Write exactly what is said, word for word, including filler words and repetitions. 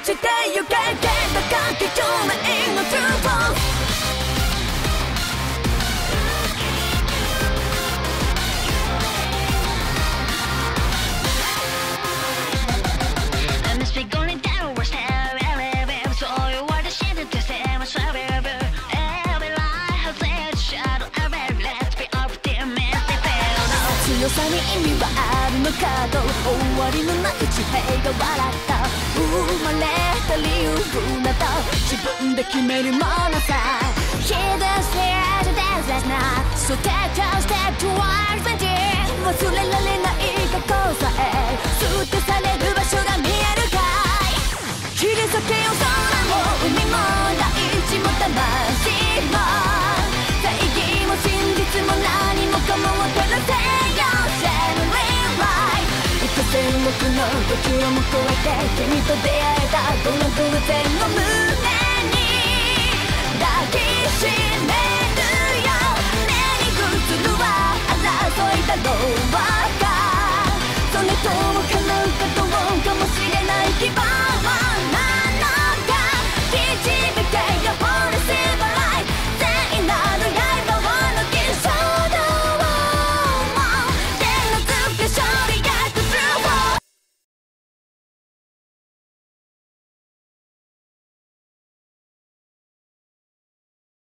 してゆけけたき去年の True False強さに意味はあるのかと終わりのない地平が笑った生まれた理由など自分で決めるものさ Hidden stairs dances now So take a step towards the dream 忘れられない過去さえ捨て去れる場所が見えるかい切り裂けよ空も海も大地も魂も正義も真実も何もかも照らせ戦国の時をも超えて君と出会えたこの偶然を胸に抱きしめ